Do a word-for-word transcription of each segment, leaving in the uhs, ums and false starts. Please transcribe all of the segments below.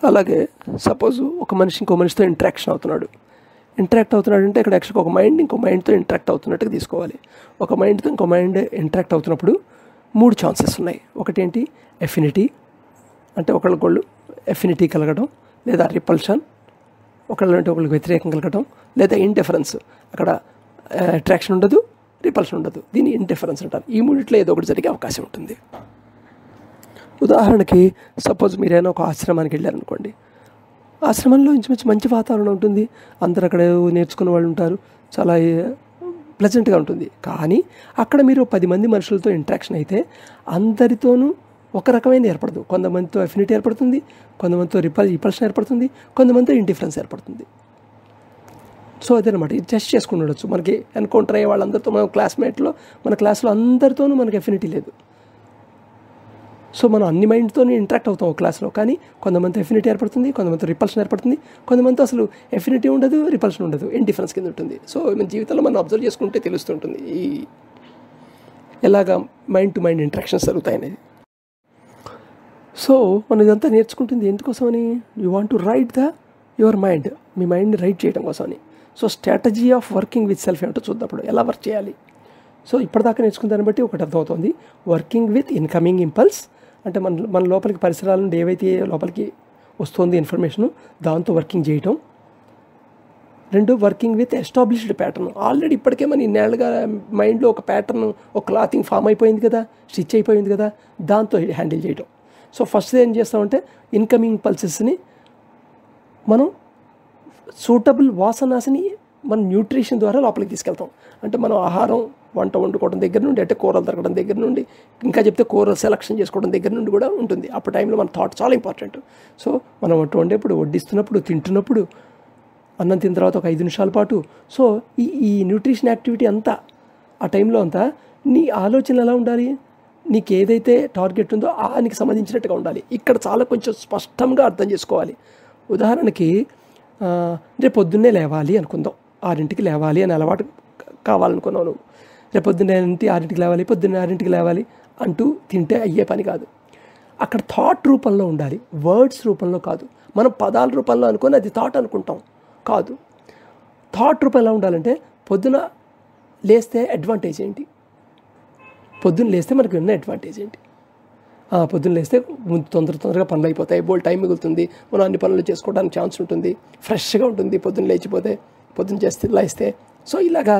అలాగే సపోజ్ ఒక మనిషి ఇంకో మనిషితో ఇంటరాక్షన్ అవుతున్నాడు ఇంటరాక్ట్ అవుతున్నాడు అంటే ఇక్కడ యాక్చువల్గా ఒక మైండ్ ఇంకో మైండ్తో ఇంటరాక్ట్ అవుతున్నట్టుగా తీసుకోవాలి. ఒక మైండ్తో ఇంకో మైండ్ ఇంటరాక్ట్ అవుతున్నప్పుడు మూడు ఛాన్సెస్ ఉన్నాయి. ఒకటేంటి ఎఫినిటీ, అంటే ఒకళ్ళకొళ్ళు ఎఫినిటీ కలగడం, లేదా రిపల్షన్, ఒకళ్ళంటే ఒకళ్ళకి వ్యతిరేకం కలగడం, లేదా ఇండిఫరెన్స్, అక్కడ అట్రాక్షన్ ఉండదు రిపల్షన్ ఉండదు, దీన్ని ఇండిఫరెన్స్ అంటారు. ఈ మూడిట్లో ఏదో ఒకటి జరిగే అవకాశం ఉంటుంది. ఉదాహరణకి సపోజ్ మీరైనా ఒక ఆశ్రమానికి వెళ్ళారనుకోండి, ఆశ్రమంలో ఇంచుమించు మంచి వాతావరణం ఉంటుంది, అందరు అక్కడ నేర్చుకున్న వాళ్ళు ఉంటారు, చాలా ప్లెజెంట్గా ఉంటుంది. కానీ అక్కడ మీరు పది మంది మనుషులతో ఇంటరాక్షన్ అయితే అందరితోనూ ఒక రకమైన ఏర్పడదు. కొంతమందితో ఎఫినిటీ ఏర్పడుతుంది, కొంతమందితో రిపల్ రిపల్షన్ ఏర్పడుతుంది, కొంతమందితో ఇండిఫరెన్స్ ఏర్పడుతుంది. సో అదేనమాట, ఇది టెస్ట్ చేసుకుని ఉండొచ్చు. మనకి ఎన్కౌంటర్ అయ్యే వాళ్ళందరితో, మన క్లాస్మేట్లో మన క్లాస్లో అందరితోనూ మనకి ఎఫినిటీ లేదు. సో మనం అన్ని మైండ్తో ఇంటరాక్ట్ అవుతాం ఒక క్లాస్లో, కానీ కొంతమంది ఎఫినిటీ ఏర్పడుతుంది, కొంతమంది రిపల్షన్ ఏర్పడుతుంది, కొంతమందితో అసలు ఎఫినిటీ ఉండదు రిపల్షన్ ఉండదు, ఇండిఫరెన్స్ కింద ఉంటుంది. సో మన జీవితంలో మనం అబ్జర్వ్ చేసుకుంటే తెలుస్తుంటుంది ఈ ఎలాగా మైండ్ టు మైండ్ ఇంటరాక్షన్స్ జరుగుతాయనేది. సో మనం ఇదంతా నేర్చుకుంటుంది ఎందుకోసమని, you want to right the your mind, మీ మైండ్ని రైట్ చేయడం కోసమని. So strategy of working with self ఏమిటో చూద్దాం. అప్పుడు ఎలా వర్క్ చేయాలి. సో ఇప్పటిదాకా నేర్చుకున్న దాన్ని బట్టి ఒకటి అర్థమవుతుంది, వర్కింగ్ విత్ ఇన్కమింగ్ ఇంపల్స్, అంటే మన మన లోపలికి పరిసరాల నుండి ఏవైతే లోపలికి వస్తుంది ఇన్ఫర్మేషను దాంతో వర్కింగ్ చేయటం. రెండు, working with established pattern, already ఇప్పటికే మన ఇన్నేళ్ళుగా మైండ్లో ఒక ప్యాటర్న్, ఒక క్లాతింగ్ ఫామ్ అయిపోయింది కదా, స్టిచ్ అయిపోయింది కదా, దాంతో హ్యాండిల్ చేయటం. సో ఫస్ట్ ఏం చేస్తామంటే ఇన్కమింగ్ పల్సెస్ని మనం సూటబుల్ వాసనాస్ని మన న్యూట్రిషన్ ద్వారా లోపలికి తీసుకెళ్తాం. అంటే మనం ఆహారం వంట వండుకోవడం దగ్గర నుండి, అంటే కూరలు తరగడం దగ్గర నుండి, ఇంకా చెప్తే కూరలు సెలక్షన్ చేసుకోవడం దగ్గర నుండి కూడా ఉంటుంది. అప్పుడు టైంలో మన థాట్ చాలా ఇంపార్టెంట్. సో మనం వంట వండేప్పుడు, వడ్డిస్తున్నప్పుడు, తింటున్నప్పుడు, అన్నం తిన్న తర్వాత ఒక ఐదు నిమిషాల పాటు, సో ఈ ఈ న్యూట్రిషన్ యాక్టివిటీ అంతా ఆ టైంలో అంతా నీ ఆలోచన ఎలా ఉండాలి, నీకు ఏదైతే టార్గెట్ ఉందో దానికి సంబంధించినట్టుగా ఉండాలి. ఇక్కడ చాలా కొంచెం స్పష్టంగా అర్థం చేసుకోవాలి. ఉదాహరణకి రేపు పొద్దున్నే లేవాలి అనుకుందాం, ఆరింటికి లేవాలి అని అలవాటు కావాలనుకున్నావు నువ్వు. రేపు పొద్దున్నే ఇంటి ఆరింటికి లేవాలి, పొద్దున్నే ఆరింటికి లేవాలి అంటూ తింటే అయ్యే పని కాదు. అక్కడ థాట్ రూపంలో ఉండాలి, వర్డ్స్ రూపంలో కాదు. మనం పదాల రూపంలో అనుకొని అది థాట్ అనుకుంటాం, కాదు. థాట్ రూపం ఎలా ఉండాలంటే, పొద్దున లేస్తే అడ్వాంటేజ్ ఏంటి, పొద్దున్న లేస్తే మనకు ఉన్న అడ్వాంటేజ్ ఏంటి, పొద్దున్న లేస్తే ముందు తొందర తొందరగా పనులు అయిపోతాయి, బోల్ టైం మిగులుతుంది, మనం అన్ని పనులు చేసుకోవడానికి ఛాన్స్ ఉంటుంది, ఫ్రెష్గా ఉంటుంది పొద్దున్న లేచిపోతే, పొద్దున్న చేస్తే లేస్తే. సో ఇలాగా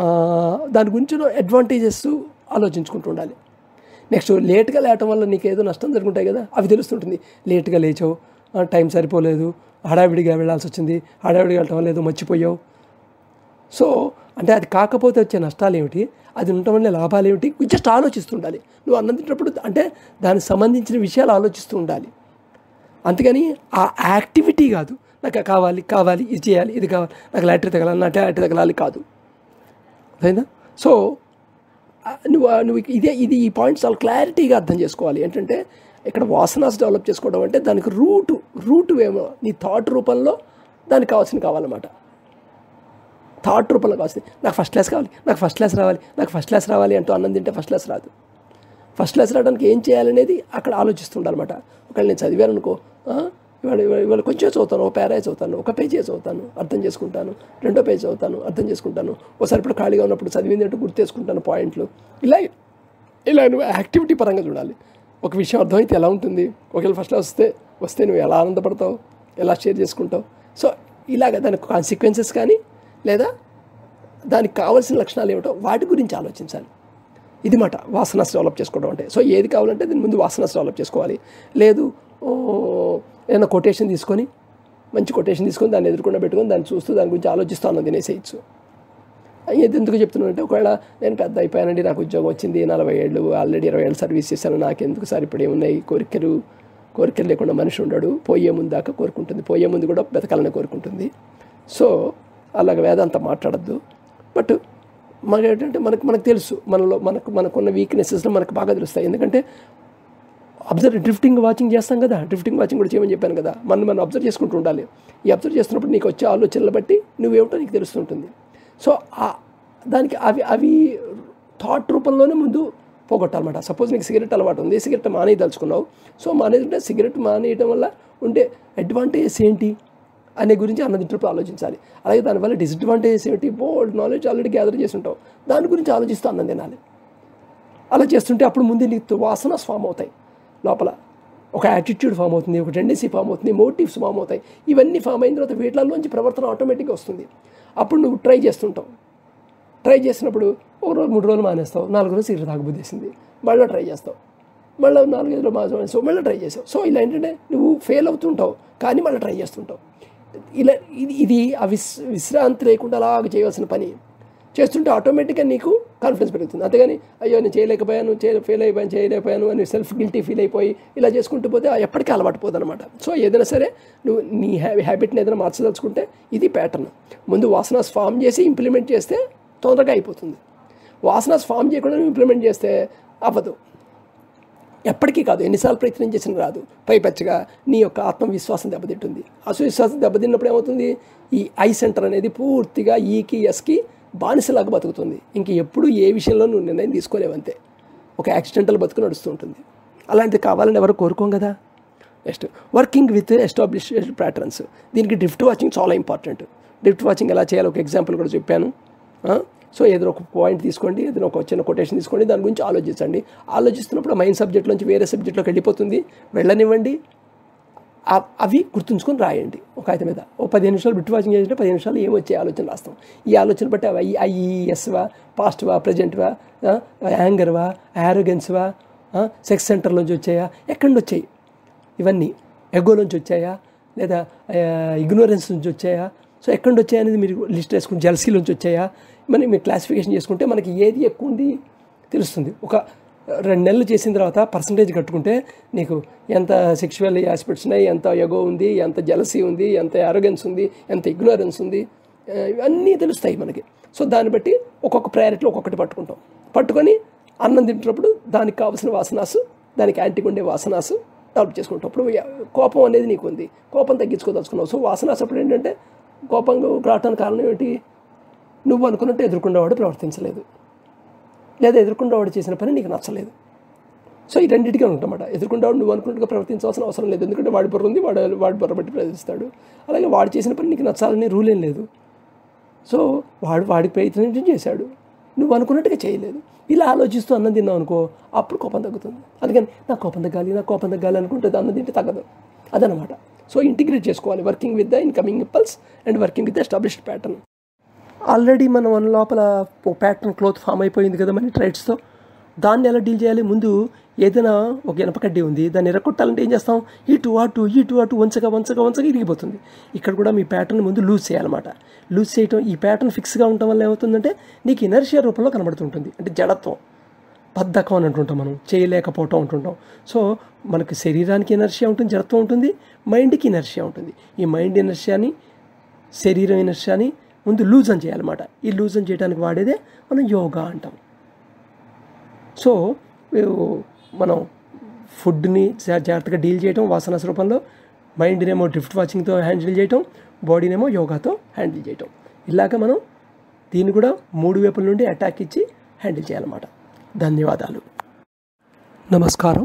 దాని గురించి అడ్వాంటేజెస్ ఆలోచించుకుంటూ ఉండాలి. నెక్స్ట్, లేట్గా లేవటం వల్ల నీకు ఏదో నష్టం జరుగుతుంటాయి కదా, అవి తెలుస్తుంటుంది. లేట్గా లేచావు, టైం సరిపోలేదు, హడావిడిగా వెళ్ళాల్సి వచ్చింది, హడావిడిగా వెళ్ళటం వల్ల ఏదో మర్చిపోయావు. సో అంటే అది కాకపోతే వచ్చే నష్టాలు ఏమిటి, అది ఉండటం వల్ల లాభాలు ఏమిటి, జస్ట్ ఆలోచిస్తూ ఉండాలి. నువ్వు అన్నం తింటున్నప్పుడు అంటే దానికి సంబంధించిన విషయాలు ఆలోచిస్తూ ఉండాలి. అంతేగాని ఆ యాక్టివిటీ కాదు, నాకు కావాలి కావాలి ఇది చేయాలి, ఇది కావాలి, నాకు లాటరీ తగలాలి, నాకు లాటరీ తగలాలి కాదు. అయిందా? సో నువ్వు నువ్వు ఇదే ఇది ఈ పాయింట్స్ చాలా క్లారిటీగా అర్థం చేసుకోవాలి. ఏంటంటే ఇక్కడ వాసనాస్ డెవలప్ చేసుకోవడం అంటే దానికి రూటు రూటు ఏమో నీ థాట్ రూపంలో దానికి కావాల్సింది కావాలన్నమాట. థాట్ రూపంలో కావాల్సింది, నాకు ఫస్ట్ క్లాస్ కావాలి, నాకు ఫస్ట్ క్లాస్ రావాలి, నాకు ఫస్ట్ క్లాస్ రావాలి అంటూ అన్నం తింటే ఫస్ట్ క్లాస్ రాదు. ఫస్ట్ క్లాస్ రావడానికి ఏం చేయాలనేది అక్కడ ఆలోచిస్తుండాలన్నమాట. ఒకవేళ నేను చదివాను అనుకో, ఇవాళ ఇవాళ కొంచెం చదువుతాను, ఒక పేరా చదువుతాను, ఒక పేజీ చదువుతాను, అర్థం చేసుకుంటాను, రెండో పేజీ చదువుతాను, అర్థం చేసుకుంటాను, ఒకసారి ఇప్పుడు ఖాళీగా ఉన్నప్పుడు చదివింది అంటూ గుర్తు చేసుకుంటాను పాయింట్లు. ఇలా ఇలా నువ్వు యాక్టివిటీ పరంగా చూడాలి. ఒక విషయం అర్థమైతే ఎలా ఉంటుంది, ఒకవేళ ఫస్ట్ క్లాస్ వస్తే వస్తే నువ్వు ఎలా ఆనందపడతావు, ఎలా షేర్ చేసుకుంటావు. సో ఇలాగ దానికి కాన్సిక్వెన్సెస్ కానీ లేదా దానికి కావాల్సిన లక్షణాలు ఏమిటో వాటి గురించి ఆలోచించాలి. ఇది మాట వాసనాస్ డెవలప్ చేసుకోవడం అంటే. సో ఏది కావాలంటే దీని ముందు వాసనాస్ డెవలప్ చేసుకోవాలి. లేదు ఏదైనా కొటేషన్ తీసుకొని, మంచి కొటేషన్ తీసుకొని దాన్ని ఎదుర్కొండ పెట్టుకొని దాన్ని చూస్తూ దాని గురించి ఆలోచిస్తూ అన్నది తినేసేయచ్చు. ఇది ఎందుకు చెప్తున్నానంటే, ఒకవేళ నేను పెద్ద అయిపోయానండి, నాకు ఉద్యోగం వచ్చింది, నలభై ఏళ్ళు ఆల్రెడీ ఇరవై ఏళ్ళు సర్వీస్ చేశాను, నాకెందుకు సార్ ఇప్పుడు ఏమున్నాయి కోరికలు, కోరికలు లేకుండా మనిషి ఉండడు, పోయే ముందు దాకా కోరుకుంటుంది, పోయే ముందు కూడా బతకాలని కోరుకుంటుంది. సో అలాగ వేదాంతం మాట్లాడద్దు. బట్ మనకి ఏంటంటే మనకు మనకు తెలుసు, మనలో మనకు మనకున్న వీక్నెసెస్లో మనకు బాగా తెలుస్తాయి. ఎందుకంటే అబ్జర్వ్ డ్రిఫ్టింగ్ వాచింగ్ చేస్తాం కదా, డ్రిఫ్టింగ్ వాచింగ్ కూడా చేయమని చెప్పాను కదా, మనం మనం అబ్జర్వ్ చేసుకుంటూ ఉండాలి. ఈ అబ్జర్వ్ చేస్తున్నప్పుడు నీకు వచ్చే ఆలోచనలు బట్టి నువ్వేమిటో నీకు తెలుస్తుంటుంది. సో దానికి అవి అవి థాట్ రూపంలోనే ముందు పోగొట్టాలన్నమాట. సపోజ్ నీకు సిగరెట్ అలవాటు ఉంది, సిగరెట్ మానేయదలుచుకున్నావు. సో మానేదంటే సిగరెట్ మానేయడం వల్ల ఉండే అడ్వాంటేజెస్ ఏంటి అనే గురించి అన్నదింటప్పుడు ఆలోచించాలి. అలాగే దానివల్ల డిసడ్వాంటేజెస్ ఏంటి, బోల్డ్ నాలెడ్జ్ ఆల్రెడీ గ్యాదర్ చేసి ఉంటావు, దాని గురించి ఆలోచిస్తూ అన్నం తినాలి. అలా చేస్తుంటే అప్పుడు ముందు నీకు వాసనస్ ఫామ్ అవుతాయి, లోపల ఒక యాటిట్యూడ్ ఫామ్ అవుతుంది, ఒక టెండెన్సీ ఫామ్ అవుతుంది, మోటివ్స్ ఫామ్ అవుతాయి. ఇవన్నీ ఫామ్ అయిన తర్వాత వీటిలోంచి ప్రవర్తన ఆటోమేటిక్గా వస్తుంది. అప్పుడు నువ్వు ట్రై చేస్తుంటావు. ట్రై చేసినప్పుడు ఒక రోజు మూడు రోజులు మానేస్తావు, నాలుగు రోజులు సిగరెట్ తాగబుద్దేసింది, మళ్ళీ ట్రై చేస్తావు, మళ్ళీ నాలుగైదు రోజులు మానేస్తావు, మళ్ళీ ట్రై చేస్తావు. సో ఇలా ఏంటంటే నువ్వు ఫెయిల్ అవుతుంటావు కానీ మళ్ళీ ట్రై చేస్తుంటావు. ఇలా ఇది ఇది ఆ విస్ విశ్రాంతి లేకుండా అలాగ చేయవలసిన పని చేస్తుంటే ఆటోమేటిక్గా నీకు కాన్ఫిడెన్స్ పెరుగుతుంది. అంతేగాని అయ్యో నేను చేయలేకపోయాను, చే ఫెయిల్ అయిపోయాను, చేయలేకపోయాను అని సెల్ఫ్ గిల్టీ ఫీల్ అయిపోయి ఇలా చేసుకుంటూ పోతే ఎప్పటికీ అలవాటు పోదు అనమాట. సో ఏదైనా సరే నువ్వు నీ హ్యా హ్యాబిట్ని ఏదైనా మార్చదలుచుకుంటే ఇది ప్యాటర్న్. ముందు వాసనాస్ ఫామ్ చేసి ఇంప్లిమెంట్ చేస్తే తొందరగా అయిపోతుంది. వాసనాస్ ఫామ్ చేయకుండా నువ్వు ఇంప్లిమెంట్ చేస్తే అవ్వదు, ఎప్పటికీ కాదు, ఎన్నిసార్లు ప్రయత్నం చేసిన రాదు. పైపచ్చగా నీ యొక్క ఆత్మవిశ్వాసం దెబ్బతింటుంది. ఆత్మవిశ్వాసం దెబ్బతిన్నప్పుడు ఏమవుతుంది, ఈ ఐ సెంటర్ అనేది పూర్తిగా ఈకి ఎస్కి బానిసలాగా బతుకుతుంది. ఇంక ఎప్పుడు ఏ విషయంలో నువ్వు నిర్ణయం తీసుకోలేవంతే, ఒక యాక్సిడెంటల్ బతుకు నడుస్తూ ఉంటుంది. అలాంటిది కావాలని ఎవరు కోరుకోం కదా. Next working with established patterns. దీనికి డ్రిఫ్ట్ వాచింగ్ చాలా ఇంపార్టెంట్. డ్రిఫ్ట్ వాచింగ్ ఎలా చేయాలో ఒక ఎగ్జాంపుల్ కూడా చెప్పాను. సో ఏదైనా ఒక పాయింట్ తీసుకోండి, ఏదైనా ఒక చిన్న కొటేషన్ తీసుకోండి, దాని గురించి ఆలోచించండి. ఆలోచిస్తున్నప్పుడు మైండ్ సబ్జెక్ట్ నుంచి వేరే సబ్జెక్ట్లోకి వెళ్ళిపోతుంది, వెళ్ళనివ్వండి. అవి గుర్తుంచుకొని రాయండి ఒక అయితే మీద. ఓ పదిహేను నిమిషాలు బిట్ వాచింగ్ చేసినట్టు పదిహేను నిమిషాలు ఏమొచ్చే ఆలోచన రాస్తాం. ఈ ఆలోచన బట్టి అవి ఐఈఎస్వా, పాస్ట్వా, ప్రజెంట్వా, యాంగర్వా, యారోగెన్స్వా, సెక్స్ సెంటర్లోంచి వచ్చాయా, ఎక్కడి నుంచి వచ్చాయి, ఇవన్నీ ఎగోలోంచి వచ్చాయా లేదా ఇగ్నోరెన్స్ నుంచి వచ్చాయా, సో ఎక్కడి నుంచి వచ్చాయనేది మీరు లిస్ట్ వేసుకుని, జెలసీలోంచి వచ్చాయా, మరి మీరు క్లాసిఫికేషన్ చేసుకుంటే మనకి ఏది ఎక్కువ ఉంది తెలుస్తుంది. ఒక రెండు నెలలు చేసిన తర్వాత పర్సంటేజ్ కట్టుకుంటే నీకు ఎంత సెక్షువల్ ఆస్పెక్ట్స్ ఉన్నాయి, ఎంత ఎగో ఉంది, ఎంత జెలసీ ఉంది, ఎంత యారోగెన్స్ ఉంది, ఎంత ఇగ్నోరెన్స్ ఉంది, ఇవన్నీ తెలుస్తాయి మనకి. సో దాన్ని బట్టి ఒక్కొక్క ప్రయారిటీలో ఒక్కొక్కటి పట్టుకుంటాం. పట్టుకొని అన్నం తింటున్నప్పుడు దానికి కావాల్సిన వాసనాసు, దానికి యాంటీగా ఉండే వాసనాసు డెవలప్ చేసుకుంటాం. అప్పుడు కోపం అనేది నీకు ఉంది, కోపం తగ్గించుకోదలుచుకున్నావు. సో వాసనాసు అప్పుడు ఏంటంటే కోపంగా రావటానికి కారణం ఏంటి, నువ్వు అనుకున్నట్టు ఎదుర్కొన్నవాడు ప్రవర్తించలేదు, లేదా ఎదుర్కొన్నవాడు చేసిన పని నీకు నచ్చలేదు. సో ఈ రెండింటిగా ఉంటామన్నమాట. ఎదుర్కొన్నవాడు నువ్వు అనుకున్నట్టుగా ప్రవర్తించాల్సిన అవసరం లేదు, ఎందుకంటే వాడి బుర్ర ఉంది, వాడు వాడి బుర్ర బట్టి ప్రవర్తిస్తాడు. అలాగే వాడు చేసిన పని నీకు నచ్చాలని రూల్ ఏం లేదు. సో వాడు వాడి ప్రయత్నం చేశాడు, నువ్వు అనుకున్నట్టుగా చేయలేదు. ఇలా ఆలోచిస్తూ అన్నం తిన్నావు అనుకో, అప్పుడు కోపం తగ్గుతుంది. అందుకని నాకు కోపం తగ్గాలి, నాకు కోపం తగ్గాలి అనుకుంటే అన్నం తింటే తగ్గదు, అదనమాట. సో ఇంటిగ్రేట్ చేసుకోవాలి working with the incoming impulse and working with the established pattern. Already మనం మన లోపల ఒక ప్యాటర్న్ క్లోత్ ఫామ్ అయిపోయింది కదా మన ట్రైట్స్తో, దాన్ని ఎలా డీల్ చేయాలి. ముందు ఏదైనా ఒక ఇనపకడ్డీ ఉంది, దాన్ని ఎరగొట్టాలంటే ఏం చేస్తాం, ఇటు అటు ఇటు అటు వంచగా వంచగా వంచగా ఇరిగిపోతుంది. ఇక్కడ కూడా మీ ప్యాటర్న్ ముందు లూజ్ చేయాలన్నమాట. లూజ్ చేయటం, ఈ ప్యాటర్న్ ఫిక్స్గా ఉండటం వల్ల ఏమవుతుందంటే నీకు ఇనర్షియా రూపంలో కనబడుతుంటుంది. అంటే జడత్వం, బద్ధకం అని అంటుంటాం మనం, చేయలేకపోవటం అంటుంటాం. సో మనకి శరీరానికి ఇనర్షియా ఉంటుంది, జడత్వం ఉంటుంది, మైండ్కి ఇనర్షియా ఉంటుంది. ఈ మైండ్ ఇనర్షియాని, శరీరం ఇనర్షియాని ముందు లూజన్ చేయాలన్నమాట. ఈ లూజన్ చేయడానికి వాడేదే మనం యోగా అంటాం. సో మనం ఫుడ్ని జాగ్రత్తగా డీల్ చేయటం వాసనాస్ రూపంలో, మైండ్నేమో డ్రిఫ్ట్ వాచింగ్తో హ్యాండిల్ చేయటం, బాడీనేమో యోగాతో హ్యాండిల్ చేయటం. ఇలాగ మనం దీన్ని కూడా మూడు వైపుల నుండి అటాక్ ఇచ్చి హ్యాండిల్ చేయాలన్నమాట. ధన్యవాదాలు, నమస్కారం.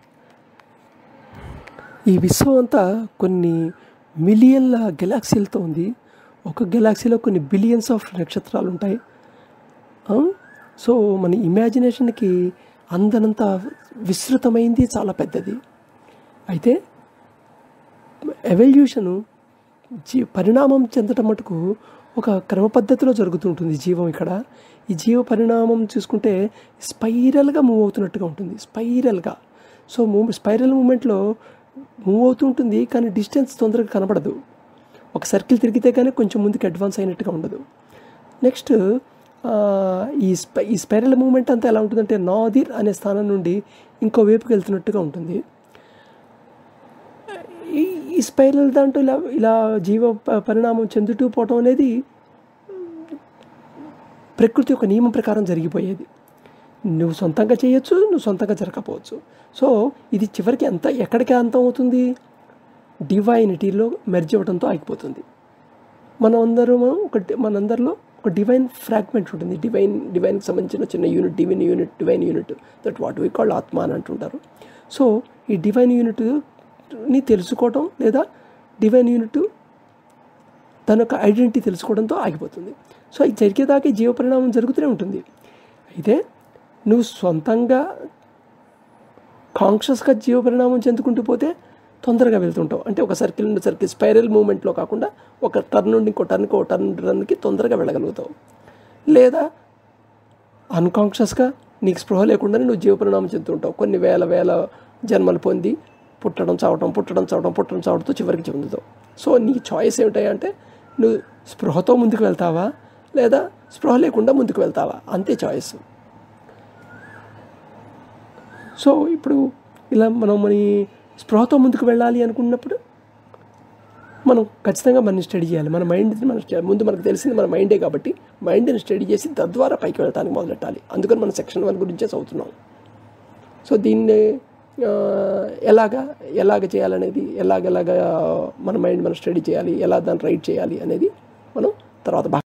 ఈ విశ్వం అంతా కొన్ని మిలియన్ల గెలాక్సీలతో ఉంది. ఒక గెలాక్సీలో కొన్ని బిలియన్స్ ఆఫ్ నక్షత్రాలు ఉంటాయి. సో మన ఇమాజినేషన్కి అందనంత విస్తృతమైంది, చాలా పెద్దది. అయితే ఎవల్యూషను జీ పరిణామం చెందటం మటుకు ఒక క్రమ పద్ధతిలో జరుగుతుంటుంది జీవం. ఇక్కడ ఈ జీవ పరిణామం చూసుకుంటే స్పైరల్గా మూవ్ అవుతున్నట్టుగా ఉంటుంది, స్పైరల్గా. సో మూవ్ స్పైరల్ మూమెంట్లో మూవ్ అవుతూ ఉంటుంది, కానీ డిస్టెన్స్ తొందరగా కనబడదు. ఒక సర్కిల్ తిరిగితే కానీ కొంచెం ముందుకు అడ్వాన్స్ అయినట్టుగా ఉండదు. నెక్స్ట్ ఈ స్పై ఈ స్పైరల్ మూమెంట్ అంతా ఎలా ఉంటుందంటే నాదిర్ అనే స్థానం నుండి ఇంకో వైపుకి వెళ్తున్నట్టుగా ఉంటుంది. ఈ ఈ స్పైరల్ దాంట్లో ఇలా ఇలా జీవ పరిణామం చెందుతూ పోవటం అనేది ప్రకృతి యొక్క నియమం ప్రకారం జరిగిపోయేది. నువ్వు సొంతంగా చేయొచ్చు, నువ్వు సొంతంగా జరగకపోవచ్చు. సో ఇది చివరికి ఎంత ఎక్కడికి అంతం అవుతుంది, డివైనిటీలో మెర్జ్ అవ్వడంతో ఆగిపోతుంది. మనం అందరూ ఒకటి మనందరిలో ఒక డివైన్ ఫ్రాగ్మెంట్ ఉంటుంది, డివైన్ డివైన్కి సంబంధించిన చిన్న unit, divine unit divine unit that what we call ఆత్మ అని అంటుంటారు. సో ఈ డివైన్ యూనిట్ని తెలుసుకోవడం లేదా డివైన్ యూనిట్ తన యొక్క ఐడెంటిటీ తెలుసుకోవడంతో ఆగిపోతుంది. సో ఇది జరిగేదాకా జీవ పరిణామం జరుగుతూనే ఉంటుంది. అయితే నువ్వు సొంతంగా కాన్షియస్గా జీవ పరిణామం చెందుకుంటూ పోతే తొందరగా వెళ్తుంటావు. అంటే ఒక సర్కిల్ నుండి సర్కిల్ స్పైరల్ మూమెంట్లో కాకుండా ఒక టర్న్ నుండి ఇంకో టర్న్కి ఒక టర్న్ టర్న్కి తొందరగా వెళ్ళగలుగుతావు. లేదా అన్కాన్షియస్గా నీకు స్పృహ లేకుండానే నువ్వు జీవ పరిణామం చెందుతుంటావు. కొన్ని వేల వేల జన్మలు పొంది పుట్టడం చావటం పుట్టడం చావటం పుట్టడం చావడంతో చివరికి చెందుతావు. సో నీ చాయిస్ ఏమిటాయంటే నువ్వు స్పృహతో ముందుకు వెళ్తావా లేదా స్పృహ లేకుండా ముందుకు వెళ్తావా, అంతే చాయిస్. సో ఇప్పుడు ఇలా మనం మన స్పృహతో ముందుకు వెళ్ళాలి అనుకున్నప్పుడు మనం ఖచ్చితంగా మనం స్టడీ చేయాలి. మన మైండ్ని మనం ముందు మనకు తెలిసింది మన మైండే కాబట్టి మైండ్ని స్టడీ చేసి తద్వారా పైకి వెళ్ళడానికి మొదలెట్టాలి. అందుకని మనం సెక్షన్ వన్ గురించే చదువుతున్నాం. సో దీన్ని ఎలాగా ఎలాగ చేయాలనేది ఎలాగెలాగా మన మైండ్ మనం స్టడీ చేయాలి, ఎలా దాన్ని రైట్ చేయాలి అనేది మనం తర్వాత